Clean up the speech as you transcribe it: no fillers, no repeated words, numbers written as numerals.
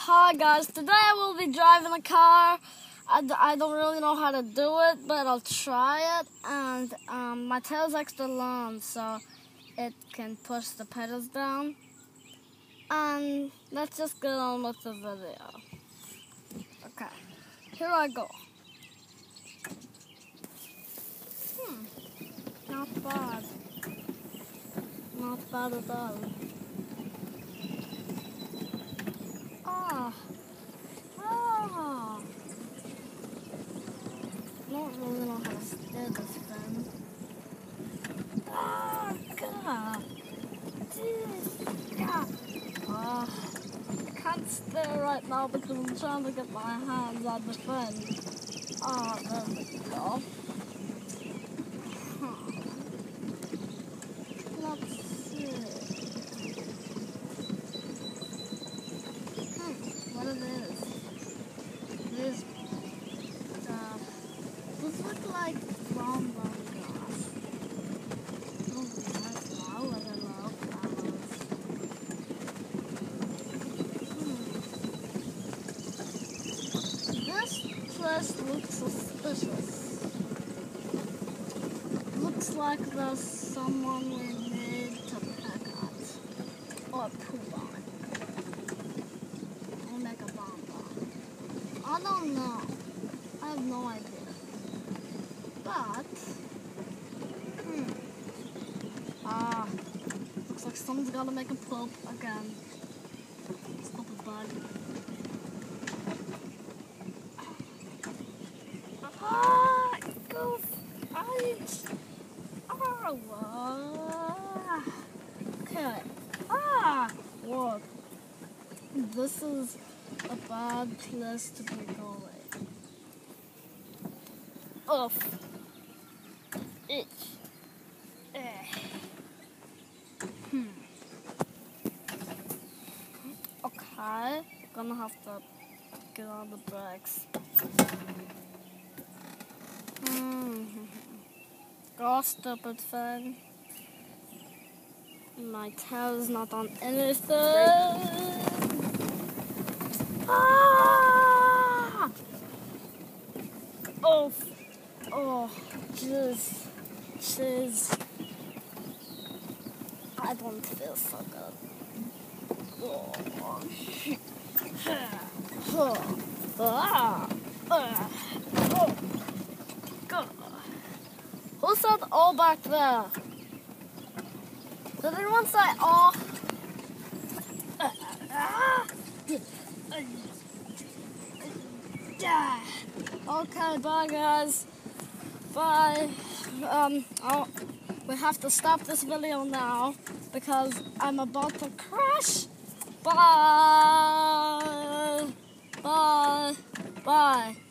Hi guys, today I will be driving a car. I don't really know how to do it, but I'll try it. And my tail's extra long, so it can push the pedals down. And let's just get on with the video. Okay, here I go. Not bad. Not bad at all. I don't really know how to steer this thing. God. Jeez. God. I can't steer right now because I'm trying to get my hands on the thing. There we go. Let's see. What it is? These look like brown grass. Oh, that's low and a low flowers. This place looks suspicious. Looks like there's someone we need to peck at or poop on and make a bonbon. I don't know. I have no idea. But, looks like someone's gotta make a poop again. Stupid bug. Goof! Okay. Whoa. This is a bad place to be going. Oof. Itch. Okay, gonna have to get on the brakes. Go, stupid thing. My tail is not on anything. Oh, jeez. I don't feel so good. Who said "oh" back there? Did anyone say "oh"? Okay, bye guys. Bye. We have to stop this video now because I'm about to crash. Bye. Bye. Bye.